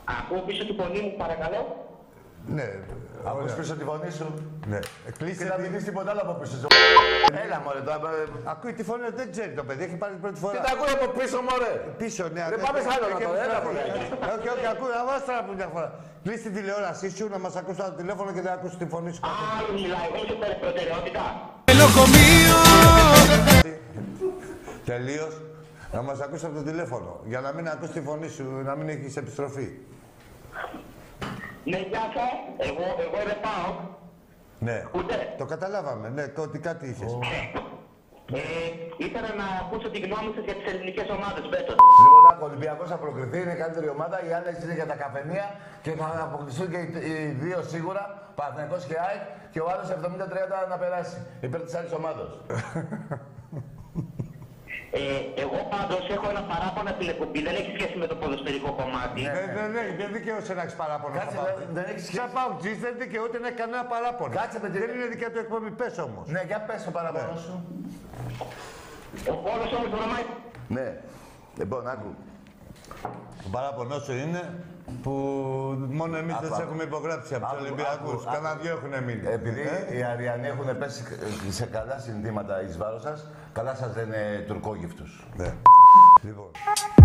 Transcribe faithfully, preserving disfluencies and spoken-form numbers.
Ακούω πίσω τη φωνή μου, παρακαλώ. Ναι. Ακούς πίσω τη φωνή σου. Ναι. Και Κλείσε να τη... μην δεις τίποτα άλλο από πίσω. Έλα μωρέ τώρα. Ακούει τη φωνή, δεν ξέρει το παιδί, έχει πάρει την πρώτη φορά. Τι τα ακούει από πίσω μωρέ. Πίσω, ναι. Δεν πάμε σ' άλλο να το έλα μωρέ. Όχι, όχι, ακούει, να βάζει τώρα που μια φορά. Κλείς την τηλεόρασή σου, να μας ακούσει το τηλέφωνο και δεν ακούσει τη φωνή σου. Άλλο μιλάει, εγώ είσαι προτεραιότητα. Τελείως. Να μας ακούσει από το τηλέφωνο. Για να μην ακούσει τη φωνή σου, να μην έχεις επιστροφή. Ναι, γεια σας. Εγώ, εγώ είμαι ΠΑΟΚ. Ναι. Ούτε. Το καταλάβαμε, ναι, ότι κάτι είχες. Ε, ήθελα να ακούσω τη γνώμη σας για τις ελληνικές ομάδες, Μπέτο. Λοιπόν, ο Ολυμπιακός θα προκριθεί, είναι η καλύτερη ομάδα. Οι άλλες είναι για τα καφενεία και θα αποκλειστούν και οι, οι δύο σίγουρα, Παναθηναϊκός και ΑΕΚ, και ο άλλος εβδομήντα τριάντα να περάσει υπέρ της άλλης ομάδος. Ε, εγώ πάντως έχω ένα παράπονο στην εκπομπή, δεν έχει σχέση με το ποδοσφαιρικό κομμάτι. Ναι, ναι, ναι, δεν δικαιούσε να έχεις παράπονο. Κάτσε, στο δεν- Πάοκ. δεν έχεις σχέση. Σαν Παουτζής δεν δικαιούται να έχει κανένα παράπονο. Κάτσε με τη- Δεν είναι δικιά του εκπομπή, πες όμως. Ναι, για πες το παραπάνω σου. Ο Πόλος όμως βρωμάει. Ναι. Λοιπόν, άκου. Το παράπονο σου είναι που μόνο εμείς Άκου, δεν σε άκου. έχουμε υπογράψει από τους Άκου, Ολυμπιακούς. άκου, Κάνα άκου. δυο έχουν μείνει. Επειδή Ε? οι Αριανοί έχουν πέσει σε καλά συνθήματα εις βάρος σας, καλά σας λένε τουρκόγυφτους. Ναι. Λοιπόν.